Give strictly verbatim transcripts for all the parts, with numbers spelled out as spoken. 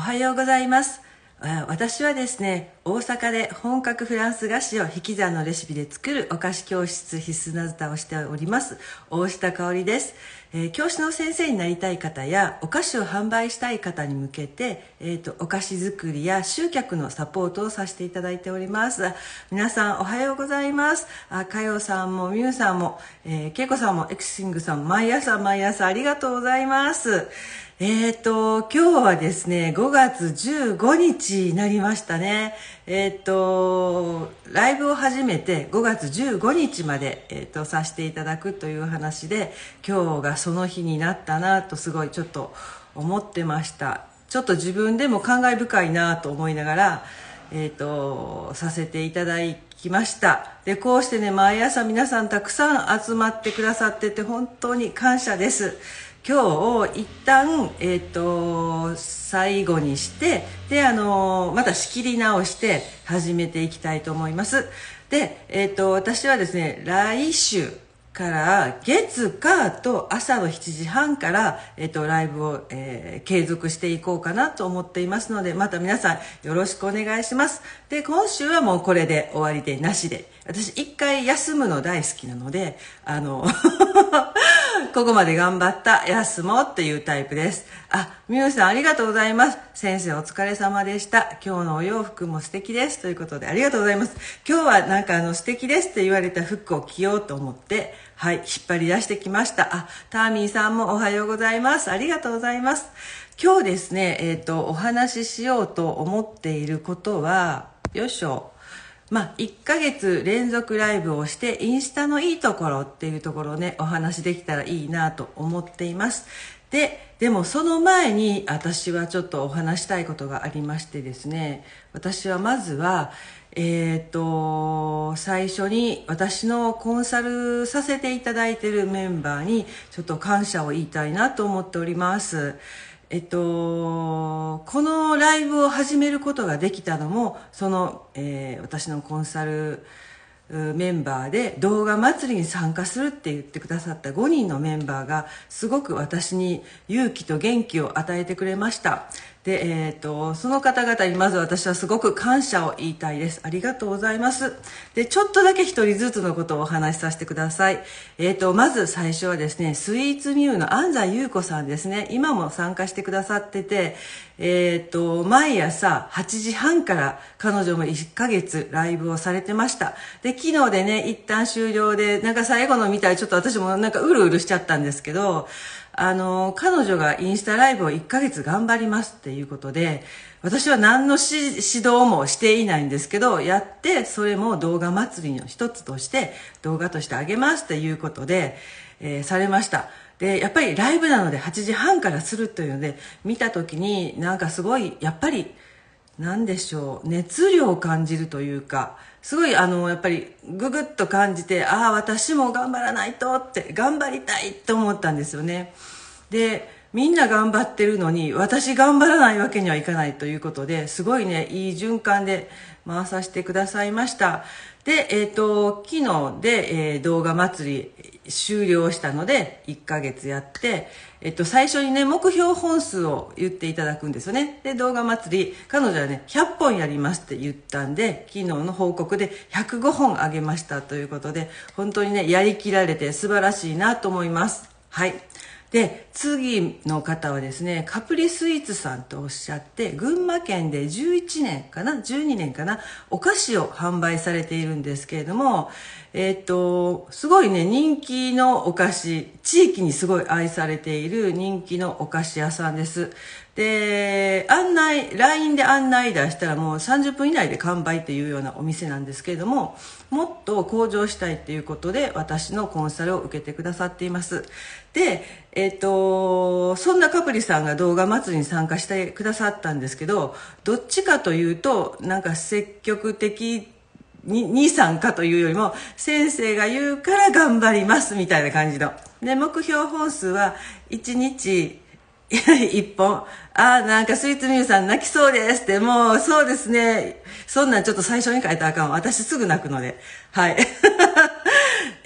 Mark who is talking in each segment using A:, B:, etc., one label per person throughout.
A: はようございます。私はですね、大阪で本格フランス菓子を引き算のレシピで作るお菓子教室必須なずたをしております大下香織です。えー、教師の先生になりたい方やお菓子を販売したい方に向けて、えーと、お菓子作りや集客のサポートをさせていただいております。皆さんおはようございます。あ、かよさんもみゆさんも、えー、けいこさんもエクシングさんも毎朝毎朝ありがとうございます。えーと、今日はですね、ごがつじゅうごにちになりましたね。えーと、ライブを始めてごがつじゅうごにちまで、えーと、させていただくという話で、今日がその日になったなとすごいちょっと思ってました。ちょっと自分でも感慨深いなと思いながら、えーと、させていただきました。で、こうしてね、毎朝皆さんたくさん集まってくださってて本当に感謝です。今日一旦、えー、と最後にしてで、あのまた仕切り直して始めていきたいと思います。で、えー、と私はですね、来週から月火と朝のしちじはんから、えー、とライブを、えー、継続していこうかなと思っていますので、また皆さんよろしくお願いします。で、今週はもうこれで終わりでなしで、私一回休むの大好きなので、あのここまで頑張った休もうっていうタイプです。あ、みゆさんありがとうございます。先生お疲れ様でした。今日のお洋服も素敵ですということでありがとうございます。今日はなんかあの素敵ですって言われた服を着ようと思って、はい、引っ張り出してきました。あ、ターミーさんもおはようございます。ありがとうございます。今日ですね、えっと、お話ししようと思っていることは、よいしょ。まあ、いっかげつ連続ライブをしてインスタのいいところっていうところをね、お話できたらいいなと思っています。で、でもその前に私はちょっとお話したいことがありましてですね、私はまずは、えっと、最初に私のコンサルさせていただいているメンバーにちょっと感謝を言いたいなと思っております。えっと、このライブを始めることができたのもその、えー、私のコンサルメンバーで動画祭りに参加するって言ってくださったごにんのメンバーがすごく私に勇気と元気を与えてくれました。で、えー、とその方々にまず私はすごく感謝を言いたいです。ありがとうございます。で、ちょっとだけ一人ずつのことをお話しさせてください。えー、とまず最初はですね、スイーツミューの安西優子さんですね。今も参加してくださってて、えー、と毎朝はちじはんから彼女もいっかげつライブをされてました。で、昨日でね、一旦終了で、なんか最後の見たらちょっと私もなんかうるうるしちゃったんですけど、あの彼女がインスタライブをいっかげつ頑張りますっていうことで、私は何の指導もしていないんですけど、やってそれも動画祭りの一つとして動画としてあげますっていうことで、えー、されました。で、やっぱりライブなのではちじはんからするというので見た時になんかすごいやっぱりなんでしょう、熱量を感じるというか、すごいあのやっぱりググッと感じて、ああ私も頑張らないとって頑張りたいと思ったんですよね。で、みんな頑張ってるのに私頑張らないわけにはいかないということで、すごいね、いい循環で回させてくださいました。で、えっと昨日で、えー、動画祭り終了したのでいっかげつやって、えっと、最初にね、目標本数を言っていただくんですよね。で、動画祭り、彼女はね、ひゃっぽんやりますって言ったんで、昨日の報告でひゃくごほんあげましたということで、本当にね、やりきられて素晴らしいなと思います。はい。で、次の方はですね、カプリスイーツさんとおっしゃって、群馬県でじゅういちねんかな、じゅうにねんかな、お菓子を販売されているんですけれども、えっと、すごいね、人気のお菓子、地域にすごい愛されている人気のお菓子屋さんです。で、案内、ライン で案内出したらもうさんじゅっぷん以内で完売っていうようなお店なんですけれども、もっと向上したいっていうことで私のコンサルを受けてくださっています。で、えっと、そんなカプリさんが動画祭りに参加してくださったんですけど、どっちかというと、なんか積極的に、に参加というよりも、先生が言うから頑張りますみたいな感じの。で、目標本数はいちにちいっぽん。ああ、なんかスイーツミューさん泣きそうですって、もうそうですね。そんなんちょっと最初に書いたらあかんわ。私すぐ泣くので。はい。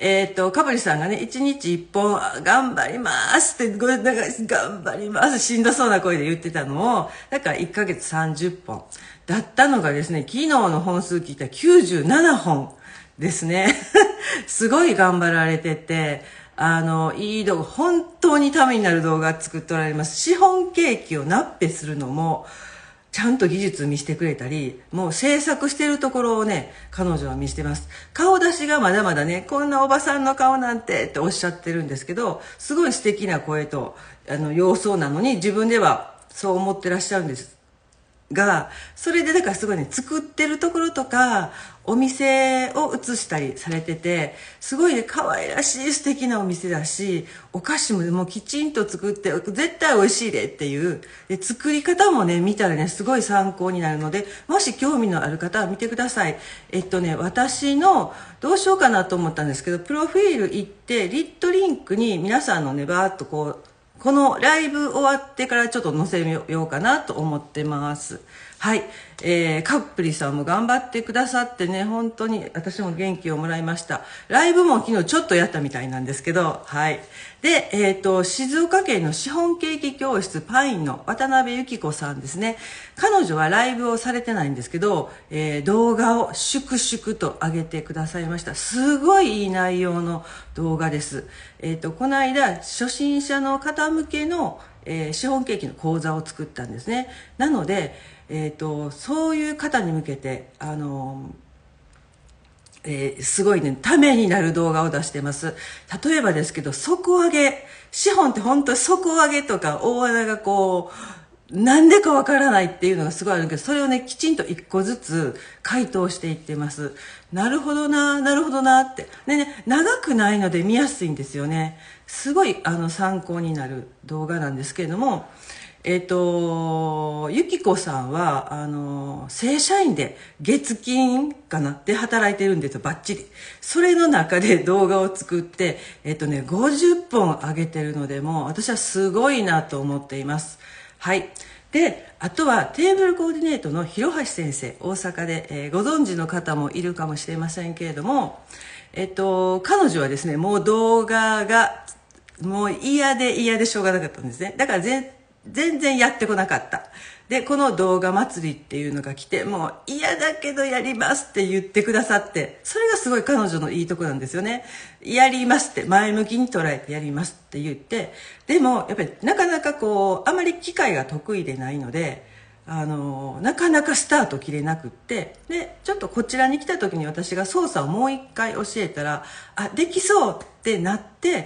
A: えっと、かぶりさんがね、いちにちいっぽん頑張りますって、ごめんなんか頑張ります、しんどそうな声で言ってたのを、だからいっかげつさんじゅっぽんだったのがですね、昨日の本数聞いたらきゅうじゅうななほんですね。すごい頑張られてて、あの、いい動画、本当にためになる動画作っておられます。シフォンケーキをナッペするのも、ちゃんと技術見せてくれたり、もう制作してるところをね、彼女は見せてます。顔出しがまだまだね、こんなおばさんの顔なんてっておっしゃってるんですけど、すごい素敵な声と、あの、様相なのに自分ではそう思ってらっしゃるんです。が、それでだからすごいね、作ってるところとか、お店を映したりされてて、すごいね、可愛らしい素敵なお店だし、お菓子ももうきちんと作って、絶対美味しいでっていう、で作り方もね、見たらね、すごい参考になるので、もし興味のある方は見てください。えっとね、私の、どうしようかなと思ったんですけど、プロフィール行って、リットリンクに皆さんのね、バーっとこう、このライブ終わってからちょっと載せようかなと思ってます。はい。えー、カップリさんも頑張ってくださってね、本当に私も元気をもらいました。ライブも昨日ちょっとやったみたいなんですけど、はい。で、えっと、静岡県のシフォンケーキ教室パインの渡辺由紀子さんですね。彼女はライブをされてないんですけど、えー、動画を粛々と上げてくださいました。すごいいい内容の動画です。えっと、この間、初心者の方向けの、えー、シフォンケーキの講座を作ったんですね。なので、えーと、そういう方に向けて、あのえー、すごいね、ためになる動画を出してます。例えばですけど、底上げ。シフォンって本当に底上げとか大穴がこう、なんでかわからないっていうのがすごいあるけど、それをね、きちんと一個ずつ回答していってます。なるほどな、なるほどなって。でね、長くないので見やすいんですよね。すごい、あの、参考になる動画なんですけれども、えっと、ゆきこさんは、あの、正社員で月金かなで働いてるんですよ、バッチリ。それの中で動画を作って、えっとね、ごじゅっぽん上げてるので、もう私はすごいなと思っています。はい。で、あとはテーブルコーディネートの広橋先生、大阪で、えー、ご存知の方もいるかもしれませんけれども、えっと、彼女はですね、もう動画が、もう嫌で嫌でしょうがなかったんですね。だから全全然やってこなかった。で、この動画祭りっていうのが来て、もう嫌だけどやりますって言ってくださって、それがすごい彼女のいいとこなんですよね。やりますって、前向きに捉えてやりますって言って、でもやっぱりなかなかこう、あまり機械が得意でないので、あの、なかなかスタート切れなくって、で、ちょっとこちらに来た時に私が操作をもう一回教えたら、あ、できそうってなって、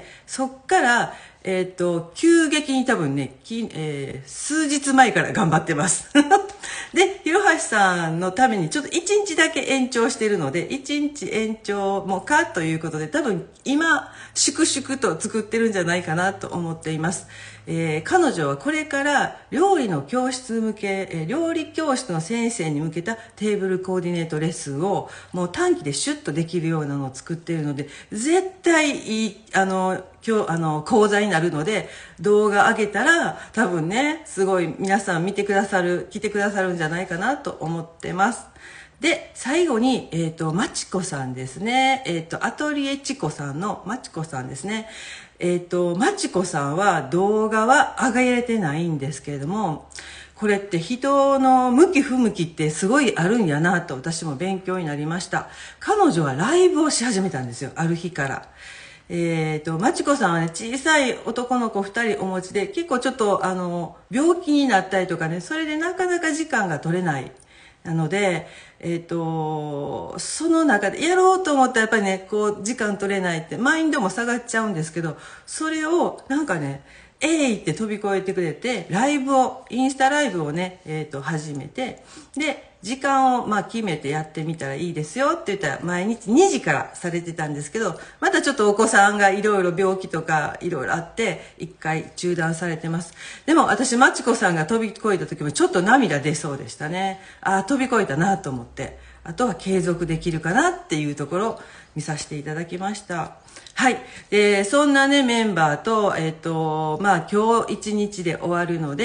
A: そっから、えっと、急激に多分ね、きえー、数日前から頑張ってます。で、広橋さんのためにちょっといちにちだけ延長してるので、いちにち延長もかということで、多分今、粛々と作ってるんじゃないかなと思っています。えー、彼女はこれから料理の教室向け、えー、料理教室の先生に向けたテーブルコーディネートレッスンをもう短期でシュッとできるようなのを作っているので、絶対いい、あの、今日、あの、講座になるので、動画上げたら多分ね、すごい皆さん見てくださる、来てくださるんじゃないかなと思ってます。で、最後に、えっと、まちこさんですね。えっと、アトリエチコさんのまちこさんですね。えっと、まちこさんは動画は上げれてないんですけれども、これって人の向き不向きってすごいあるんやなと私も勉強になりました。彼女はライブをし始めたんですよ、ある日から。えっと、まちこさんはね、小さい男の子ふたりお持ちで、結構ちょっとあの、病気になったりとかね、それでなかなか時間が取れない。なので、えっと、その中でやろうと思ったらやっぱりね、こう時間取れないってマインドも下がっちゃうんですけど、それをなんかね、えいって飛び越えてくれて、ライブを、インスタライブをね、えっと、始めて、で、時間をまあ決めてやってみたらいいですよって言ったら毎日にじからされてたんですけど、またちょっとお子さんがいろいろ病気とかいろいろあって一回中断されてます。でも私まちこさんが飛び越えた時もちょっと涙出そうでしたね。ああ、飛び越えたなと思って、あとは継続できるかなっていうところを見させていただきました。はい。で、そんなね、メンバーと、えっと、まあ今日一日で終わるので、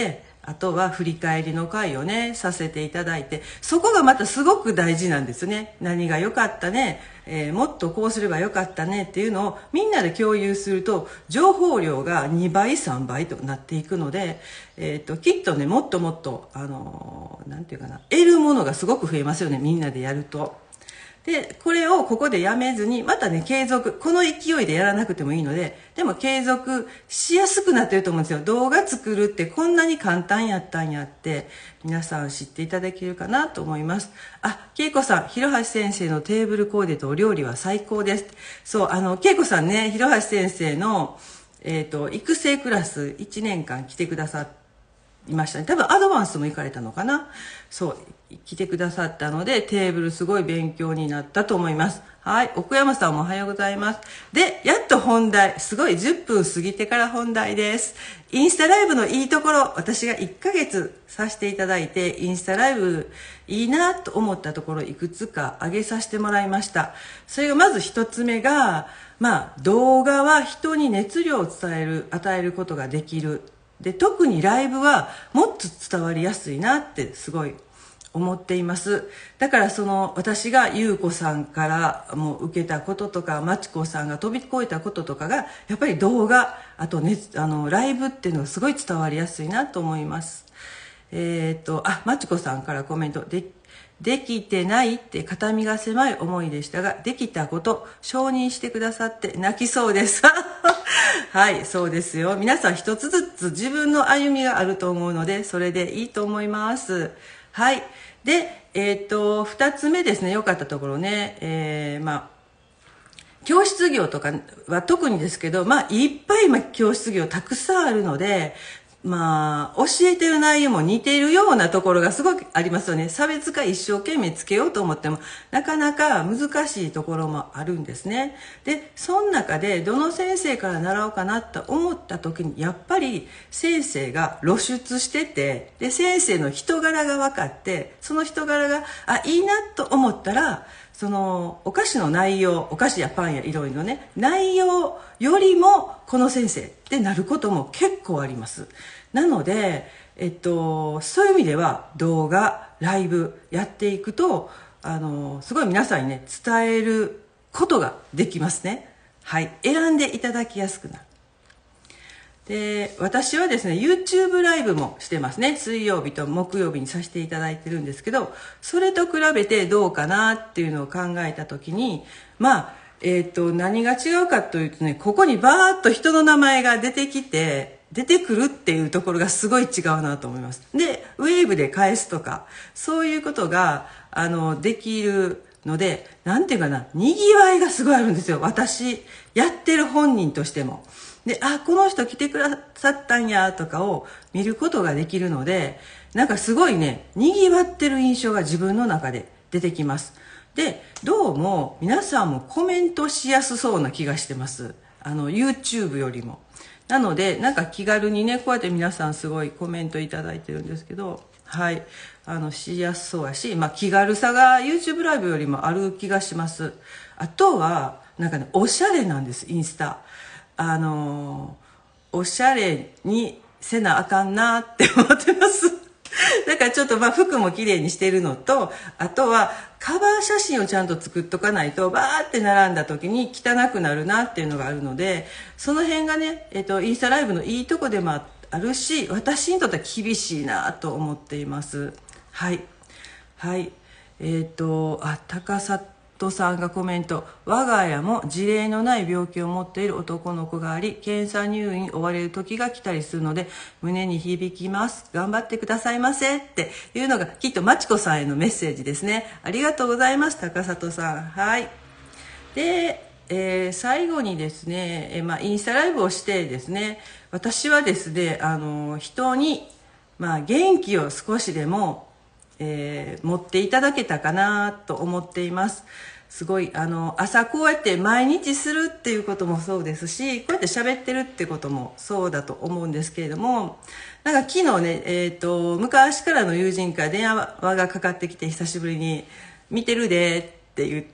A: あとは振り返りの会をねさせていただいて、そこがまたすごく大事なんですね。何が良かったね、えー、もっとこうすればよかったねっていうのをみんなで共有すると、情報量がにばいさんばいとなっていくので、えー、ときっとねもっともっとあのー、なんていうかな、得るものがすごく増えますよね、みんなでやると。でこれをここでやめずにまたね継続、この勢いでやらなくてもいいので、でも継続しやすくなってると思うんですよ。動画作るってこんなに簡単やったんやって皆さん知っていただけるかなと思います。あ、恵子さん、広橋先生のテーブルコーデとお料理は最高です。そう、あの恵子さんね、広橋先生の、えーと、育成クラスいちねんかん来てくださっていましたね。多分アドバンスも行かれたのかな。そう来てくださったので、テーブルすごい勉強になったと思います。はい、奥山さんもおはようございます。でやっと本題、すごいじゅっぷん過ぎてから本題です。インスタライブのいいところ、私がいっかげつさせていただいてインスタライブいいなと思ったところ、いくつか上げさせてもらいました。それがまず一つ目が、まあ動画は人に熱量を伝える与えることができる。で特にライブはもっと伝わりやすいなってすごい思っています。だからその私が優子さんからも受けたこととか、まちこさんが飛び越えたこととかがやっぱり動画、あとね、あのライブっていうのがすごい伝わりやすいなと思います。えっ、ー、とあまちこさんからコメントでできてないって肩身が狭い思いでしたが、できたこと承認してくださって泣きそうですはい、そうですよ。皆さん一つずつ自分の歩みがあると思うので、それでいいと思います。はい。で、えっ、ー、とふたつめですね、良かったところね、えー、まあ教室業とかは特にですけど、まあいっぱい今教室業たくさんあるので、まあ教えてる内容も似ているようなところがすごくありますよね。差別化一生懸命つけようと思ってもなかなか難しいところもあるんですね。でその中でどの先生から習おうかなと思った時に、やっぱり先生が露出してて、で先生の人柄が分かって、その人柄があいいなと思ったら、そのお菓子の内容、お菓子やパンやいろいろね、内容よりもこの先生ってなることも結構あります。なので、えっと、そういう意味では動画ライブやっていくと、あのすごい皆さんにね伝えることができますね。はい、選んでいただきやすくなる。で私はですね YouTube ライブもしてますね。水曜日と木曜日にさせていただいてるんですけど、それと比べてどうかなっていうのを考えた時に、まあえー、と何が違うかというとね、ここにバーッと人の名前が出てきて出てくるっていうところがすごい違うなと思います。でウェーブで返すとかそういうことがあのできるので、なんていうかな、にぎわいがすごいあるんですよ、私やってる本人としても。で、あ、この人来てくださったんやとかを見ることができるので、なんかすごいね、にぎわってる印象が自分の中で出てきます。で、どうも皆さんもコメントしやすそうな気がしてます。あの YouTube よりも。なのでなんか気軽にね、こうやって皆さんすごいコメントいただいてるんですけど、はい、あのしやすそうやし、まあ、気軽さが YouTube ライブよりもある気がします。あとはなんかね、おしゃれなんです、インスタ。あのおしゃれにせなあかんなって思ってますだからちょっとまあ服も綺麗にしてるのと、あとはカバー写真をちゃんと作っとかないとバーって並んだ時に汚くなるなっていうのがあるので、その辺がね、えっと、インスタライブのいいとこでもあるし、私にとっては厳しいなと思っています。はいはいえっ、とあ高里さんがコメント、我が家も事例のない病気を持っている男の子があり、検査入院追われる時が来たりするので胸に響きます、頑張ってくださいませっていうのがきっとまちこさんへのメッセージですね。ありがとうございます、高里さん。はいで、えー、最後にですね、えーまあ、インスタライブをしてですね、私はですね、あの人に、まあ、元気を少しでも、えー、持っていただけたかなと思っています。すごいあの朝こうやって毎日するっていうこともそうですし、こうやって喋ってるってこともそうだと思うんですけれども、なんか昨日ね、えーと、昔からの友人から電話がかかってきて、久しぶりに「見てるで」って言って、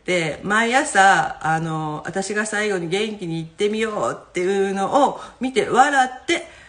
A: 毎朝あの私が最後に元気に行ってみようっていうのを見て笑って、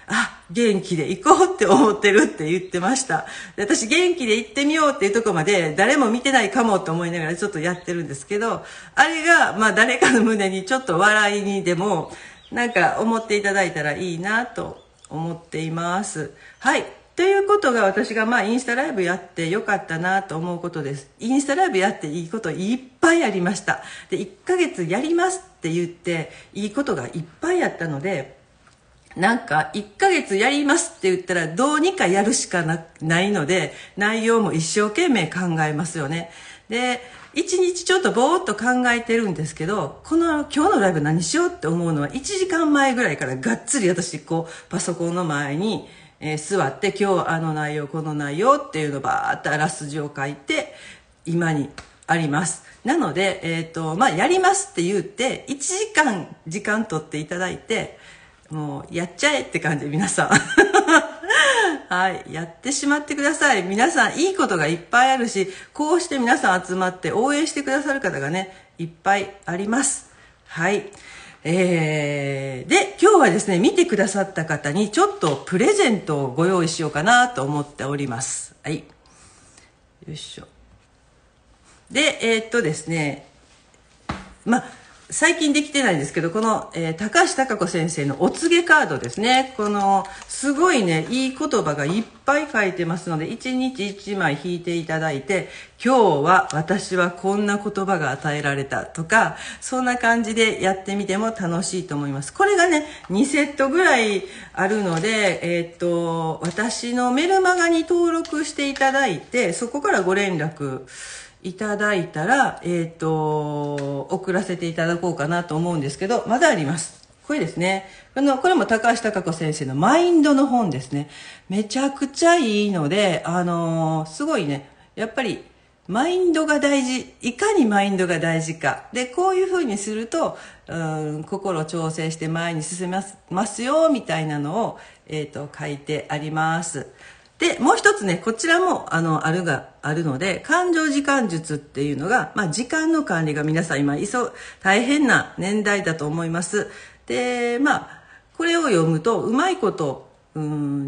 A: あ、元気で行こうって思ってるって言ってました。で、私元気で行ってみようっていうところまで誰も見てないかもと思いながらちょっとやってるんですけど、あれがまあ誰かの胸にちょっと笑いにでもなんか思っていただいたらいいなと思っています。はい。ということが私がまあインスタライブやってよかったなと思うことです。インスタライブやっていいこといっぱいありました。で、いっかげつやりますって言っていいことがいっぱいあったので、なんかいっかげつやりますって言ったらどうにかやるしか な, ないので、内容も一生懸命考えますよね。で、一日ちょっとぼーっと考えてるんですけど、この今日のライブ何しようって思うのはいちじかんまえぐらいからがっつり私こうパソコンの前に、えー、座って今日あの内容この内容っていうのをバーっとあらすじを書いて今にあります。なので、えーとまあ、やりますって言っていちじかん時間取っていただいて、もうやっちゃえって感じで皆さんはい、やってしまってください。皆さんいいことがいっぱいあるし、こうして皆さん集まって応援してくださる方がねいっぱいあります。はい、えー、で今日はですね見てくださった方にちょっとプレゼントをご用意しようかなと思っております。はい、よいしょ。でえー、っとですねまあ最近できてないんですけど、この、えー、高橋貴子先生のお告げカードですね。このすごいねいい言葉がいっぱい書いてますので、いちにちいちまい引いていただいて、今日は私はこんな言葉が与えられたとか、そんな感じでやってみても楽しいと思います。これがねにセットぐらいあるので、えー、っと私のメルマガに登録していただいて、そこからご連絡いただいたら、えっと、送らせていただこうかなと思うんですけど、まだあります。これですね。この、これも高橋貴子先生のマインドの本ですね。めちゃくちゃいいので、あのー、すごいね、やっぱり、マインドが大事。いかにマインドが大事か。で、こういうふうにすると、うん、心を調整して前に進めます、ますよ、みたいなのを、えっと、書いてあります。で、もう一つね、こちらも、あの、あるが、あるので、感情時間術っていうのが、まあ、時間の管理が皆さん今、いそ、大変な年代だと思います。で、まあ、これを読むと、うまいこと、うん、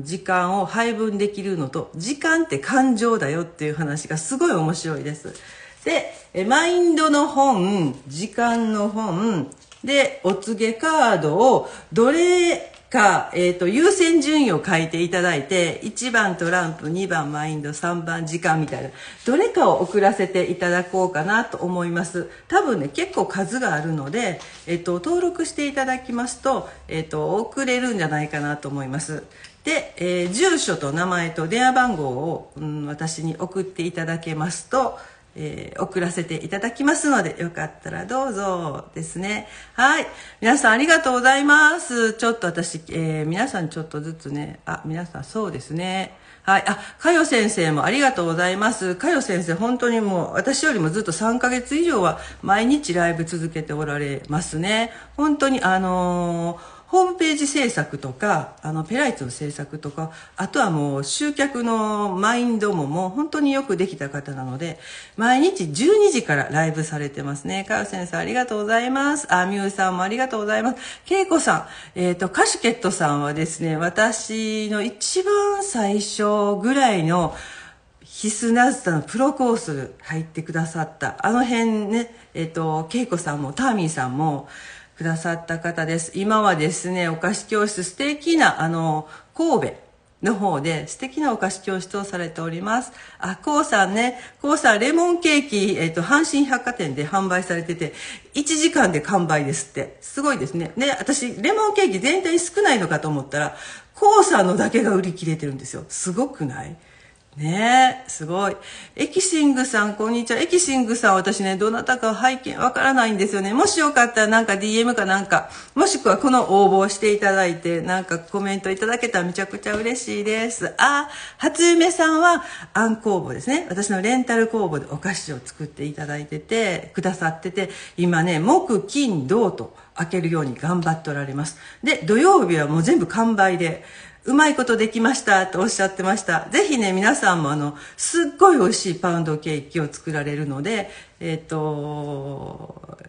A: 時間を配分できるのと、時間って感情だよっていう話がすごい面白いです。で、マインドの本、時間の本、で、お告げカードを、どれ、か、えっと、優先順位を書いていただいて、いちばんトランプ、にばんマインド、さんばん時間みたいな、どれかを送らせていただこうかなと思います。多分ね、結構数があるので、えっと、登録していただきますと、えっと、送れるんじゃないかなと思います。で、えー、住所と名前と電話番号を、うん、私に送っていただけますと、えー、送らせていただきますので、よかったらどうぞですね。はい。皆さんありがとうございます。ちょっと私、えー、皆さんちょっとずつね、あ、皆さんそうですね。はい。あ、かよ先生もありがとうございます。かよ先生、本当にもう、私よりもずっとさんかげつ以上は毎日ライブ続けておられますね。本当に、あのー、ホームページ制作とか、あの、ペライチの制作とか、あとはもう集客のマインドももう本当によくできた方なので、毎日じゅうにじからライブされてますね。かよ先生ありがとうございます。あ、みゆさんもありがとうございます。けいこさん、えっと、カシュケットさんはですね、私の一番最初ぐらいの必須ナズタのプロコース入ってくださった、あの辺ね、えっと、けいこさんもターミーさんも、くださった方です。今はですね、お菓子教室、素敵な、あの、神戸の方で素敵なお菓子教室をされております。あ、こうさんね、こうさん、レモンケーキ、えっと、阪神百貨店で販売されてて、いちじかんで完売ですって。すごいですね。で、私、レモンケーキ全体に少ないのかと思ったら、こうさんのだけが売り切れてるんですよ。すごくない？ねえ、すごい。エキシングさん、こんにちは。エキシングさん、私ね、どなたか拝見わからないんですよね。もしよかったらなんか ディーエム かなんか、もしくはこの応募をしていただいて、なんかコメントいただけたらめちゃくちゃ嬉しいです。あ、初夢さんは、あん工房ですね。私のレンタル工房でお菓子を作っていただいてて、くださってて、今ね、木、金、土と開けるように頑張っておられます。で、土曜日はもう全部完売で、うまいことできましたとおっしゃってました。ぜひね、皆さんもあの、すっごい美味しいパウンドケーキを作られるので、えっと、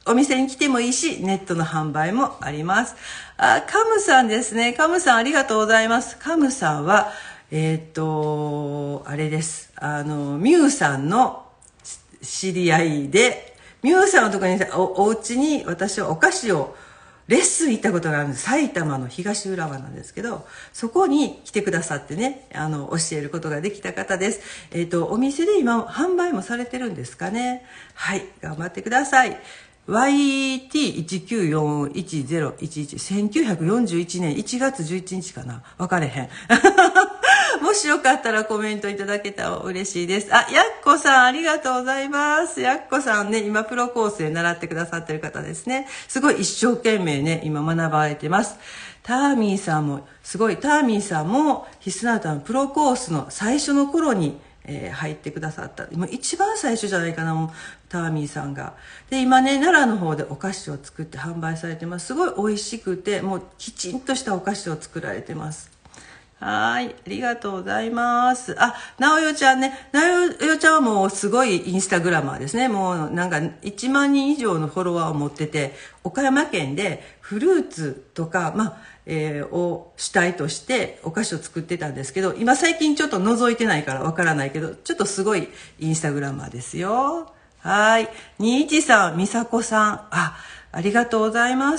A: お店に来てもいいし、ネットの販売もあります。あ、カムさんですね。カムさんありがとうございます。カムさんは、えー、っと、あれです。あの、ミュウさんの知り合いで、ミュウさんのところにお、お家に私はお菓子をレッスン行ったことがあるんです。埼玉の東浦和なんですけど、そこに来てくださってね、あの、教えることができた方です。えっと、お店で今、販売もされてるんですかね。はい、頑張ってください。ワイティーいちきゅうよんいちゼロいちいち、せんきゅうひゃくよんじゅういちねんいちがつじゅういちにちかな。分かれへん。もしよかったらコメントいただけたら嬉しいです。あ、やっこさんありがとうございます。やっこさんね、今プロコースで習ってくださってる方ですね。すごい一生懸命ね、今学ばれてます。ターミーさんも、すごい、ターミーさんも、ヒスナータのプロコースの最初の頃に、えー、入ってくださった。今一番最初じゃないかな、ターミーさんが。で、今ね、奈良の方でお菓子を作って販売されてます。すごい美味しくて、もうきちんとしたお菓子を作られてます。はい。ありがとうございます。あ、なおよちゃんね。なおよちゃんはもうすごいインスタグラマーですね。もうなんかいちまんにん以上のフォロワーを持ってて、岡山県でフルーツとか、まあ、えー、を主体としてお菓子を作ってたんですけど、今最近ちょっと覗いてないからわからないけど、ちょっとすごいインスタグラマーですよ。はい。にいちさん、みさこさん。あ、ありがとうございます。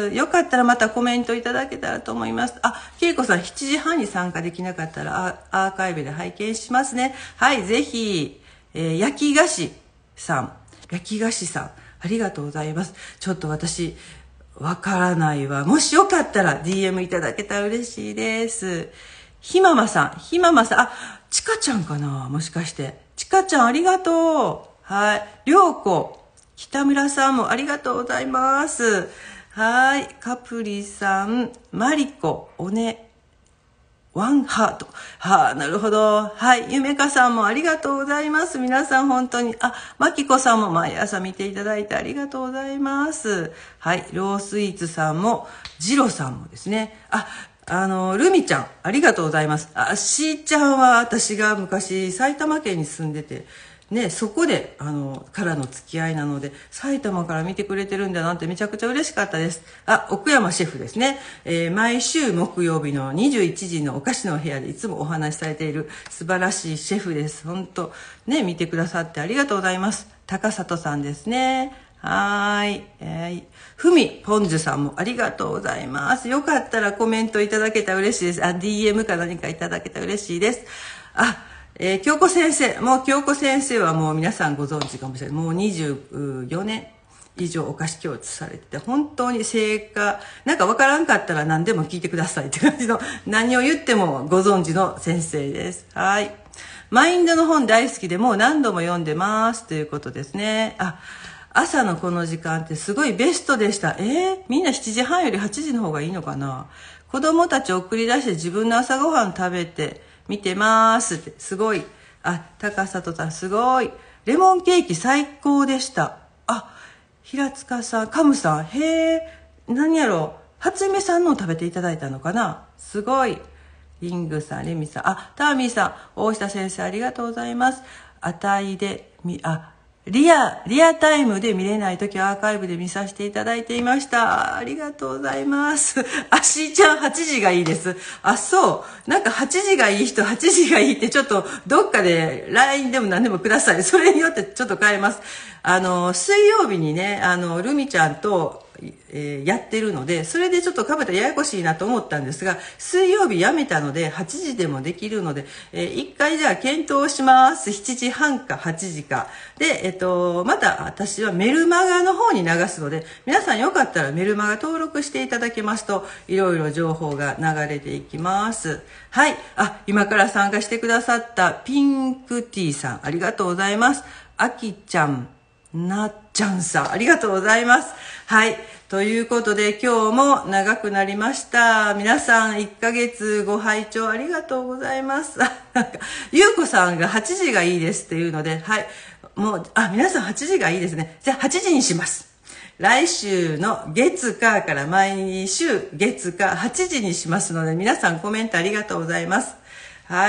A: よかったらまたコメントいただけたらと思います。あ、けいこさんしちじはんに参加できなかったらアーカイブで拝見しますね。はい、ぜひ、えー、焼き菓子さん。焼き菓子さん。ありがとうございます。ちょっと私、わからないわ。もしよかったら ディーエム いただけたら嬉しいです。ひままさん。ひままさん。あ、ちかちゃんかなもしかして。ちかちゃんありがとう。はい。りょうこ。北村さんもありがとうございます。はい。カプリさん。マリコ。おね。ワンハート。はあ、なるほど。はい。ゆめかさんもありがとうございます。皆さん本当に。あ、まきこさんも毎朝見ていただいてありがとうございます。はい。ロースイーツさんも、ジロさんもですね。あ、あの、ルミちゃん、ありがとうございます。あ、しーちゃんは私が昔埼玉県に住んでて、ね、そこで、あの、からの付き合いなので、埼玉から見てくれてるんだなってめちゃくちゃ嬉しかったです。あ、奥山シェフですね。えー、毎週木曜日のにじゅういちじのお菓子の部屋でいつもお話しされている素晴らしいシェフです。本当ね、見てくださってありがとうございます。高里さんですね。はーい。えー、ふみポンズさんもありがとうございます。よかったらコメントいただけたら嬉しいです。あ、ディーエム か何かいただけたら嬉しいです。あ、えー、京子先生。もう京子先生はもう皆さんご存知かもしれない。もうにじゅうよねん以上お菓子教室されてて、本当に成果、なんかわからんかったら何でも聞いてくださいって感じの、何を言ってもご存知の先生です。はい。マインドの本大好きでもう何度も読んでますということですね。あ、朝のこの時間ってすごいベストでした。えー、みんなしちじはんよりはちじの方がいいのかな。子供たちを送り出して自分の朝ごはん食べて見てますって、すごい。あ、高里さんすごい。レモンケーキ最高でした。あ、平塚さん、カムさん、へえ、何やろう。初夢さんの食べていただいたのかな。すごい。リングさん、レミさん、あ、ターミーさん、大下先生ありがとうございます。あたいで、み、あ、リア、リアタイムで見れないときはアーカイブで見させていただいていました。ありがとうございます。あ、しーちゃんはちじがいいです。あ、そう。なんかはちじがいい人、はちじがいいってちょっとどっかで ライン でも何でもください。それによってちょっと変えます。あの、水曜日にね、あの、ルミちゃんと、えー、やってるので、それでちょっとかぶったらややこしいなと思ったんですが、水曜日やめたのではちじでもできるので、えー、一回じゃあ検討します。しちじはんかはちじかで、えっとまた私はメルマガの方に流すので、皆さんよかったらメルマガ登録していただけますといろいろ情報が流れていきます。はい。あ、今から参加してくださったピンクティーさんありがとうございます。あきちゃん、なっちゃんさんありがとうございます。はい。ということで今日も長くなりました。皆さんいっかげつご拝聴ありがとうございます。なんか、ゆうこさんがはちじがいいですっていうので、はい。もう、あ、皆さんはちじがいいですね。じゃあはちじにします。来週の月火から毎週月火はちじにしますので、皆さんコメントありがとうございます。はい。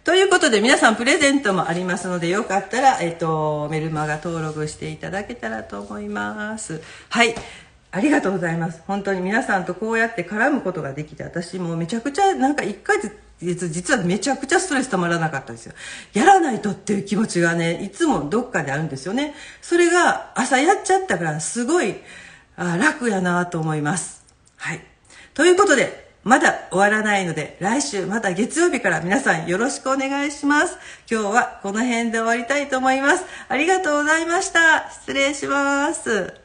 A: ということで皆さんプレゼントもありますので、よかったら、えっと、メルマガ登録していただけたらと思います。はい。ありがとうございます。本当に皆さんとこうやって絡むことができて、私もめちゃくちゃ、なんかいっかげつ、実はめちゃくちゃストレスたまらなかったんですよ。やらないとっていう気持ちがね、いつもどっかであるんですよね。それが朝やっちゃったから、すごいあ楽やなと思います。はい。ということで、まだ終わらないので、来週また月曜日から皆さんよろしくお願いします。今日はこの辺で終わりたいと思います。ありがとうございました。失礼します。